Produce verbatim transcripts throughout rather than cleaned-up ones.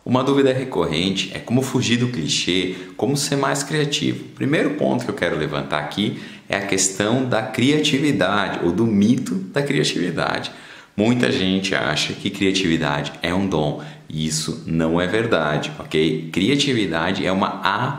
Uma dúvida recorrente é como fugir do clichê, como ser mais criativo. O primeiro ponto que eu quero levantar aqui é a questão da criatividade ou do mito da criatividade. Muita gente acha que criatividade é um dom e isso não é verdade, ok? Criatividade é uma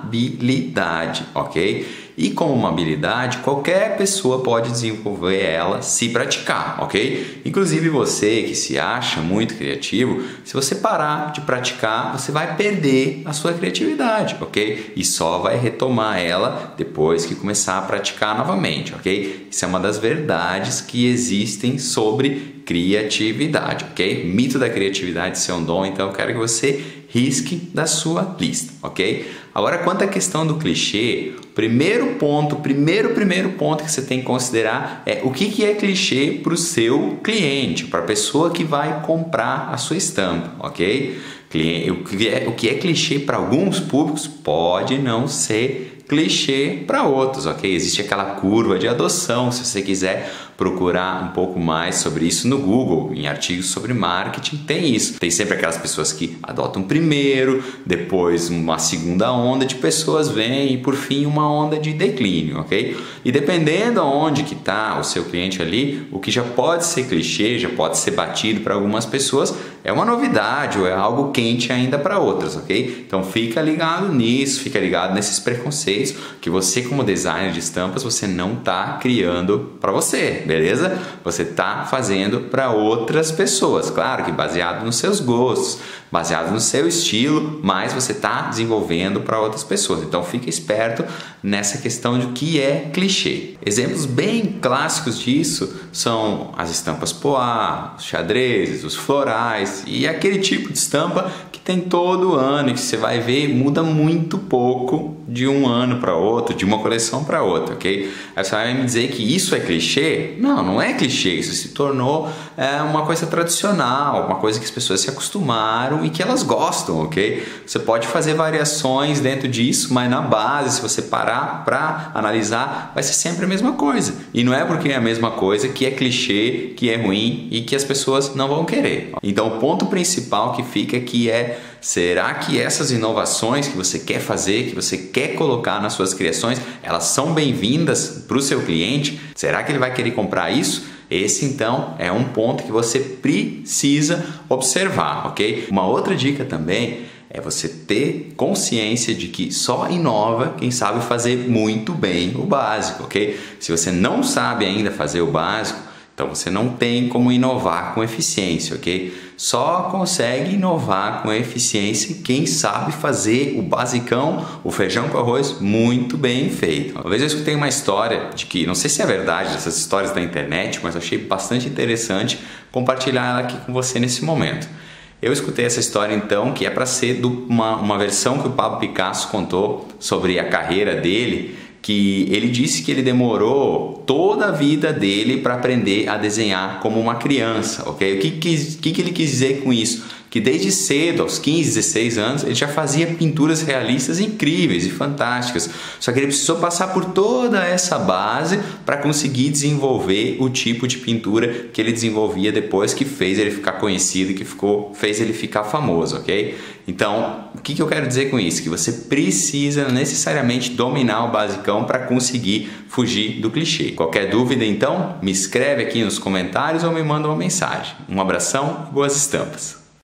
habilidade, ok? E como uma habilidade, qualquer pessoa pode desenvolver ela se praticar, ok? Inclusive você que se acha muito criativo, se você parar de praticar, você vai perder a sua criatividade, ok? E só vai retomar ela depois que começar a praticar novamente, ok? Isso é uma das verdades que existem sobre criatividade, ok? Mito da criatividade ser um dom, então eu quero que você risque da sua lista, ok? Agora, quanto à questão do clichê, o primeiro ponto, primeiro, primeiro ponto que você tem que considerar é o que, que é clichê para o seu cliente, para a pessoa que vai comprar a sua estampa, ok? O que é, o que é clichê para alguns públicos pode não ser clichê para outros, ok? Existe aquela curva de adoção, se você quiser procurar um pouco mais sobre isso no Google, em artigos sobre marketing, tem isso. Tem sempre aquelas pessoas que adotam primeiro, depois uma segunda onda de pessoas vem e por fim uma onda de declínio, ok? E dependendo aonde que está o seu cliente ali, o que já pode ser clichê, já pode ser batido para algumas pessoas, é uma novidade ou é algo quente ainda para outras, ok? Então fica ligado nisso, fica ligado nesses preconceitos que você como designer de estampas, você não está criando para você, beleza? Você está fazendo para outras pessoas, claro que baseado nos seus gostos, baseado no seu estilo, mas você está desenvolvendo para outras pessoas. Então fica esperto nessa questão de o que é clichê. Exemplos bem clássicos disso são as estampas poá, os xadrezes, os florais e aquele tipo de estampa que tem todo ano e que você vai ver muda muito pouco de um ano para outro, de uma coleção para outra, ok? Aí você vai me dizer que isso é clichê? Não, não é clichê, isso se tornou é, uma coisa tradicional, uma coisa que as pessoas se acostumaram e que elas gostam, ok? Você pode fazer variações dentro disso, mas na base, se você parar para analisar, vai ser sempre a mesma coisa. E não é porque é a mesma coisa que é clichê, que é ruim e que as pessoas não vão querer. Então o ponto principal que fica aqui é: será que essas inovações que você quer fazer, que você quer colocar nas suas criações, elas são bem-vindas para o seu cliente? Será que ele vai querer comprar isso? Esse então é um ponto que você precisa observar, ok? Uma outra dica também é você ter consciência de que só inova quem sabe fazer muito bem o básico, ok? Se você não sabe ainda fazer o básico, então você não tem como inovar com eficiência, ok? Só consegue inovar com eficiência quem sabe fazer o basicão, o feijão com arroz, muito bem feito. Uma vez eu escutei uma história de que, não sei se é verdade, essas histórias da internet, mas eu achei bastante interessante compartilhar ela aqui com você nesse momento. Eu escutei essa história então, que é para ser do, uma, uma versão que o Pablo Picasso contou sobre a carreira dele, que ele disse que ele demorou toda a vida dele para aprender a desenhar como uma criança, ok? O que, que, que ele quis dizer com isso? Que desde cedo, aos quinze, dezesseis anos, ele já fazia pinturas realistas incríveis e fantásticas. Só que ele precisou passar por toda essa base para conseguir desenvolver o tipo de pintura que ele desenvolvia depois, que fez ele ficar conhecido, que ficou, fez ele ficar famoso, ok? Então, o que, que eu quero dizer com isso? Que você precisa necessariamente dominar o basicão para conseguir fugir do clichê. Qualquer dúvida, então, me escreve aqui nos comentários ou me manda uma mensagem. Um abração e boas estampas!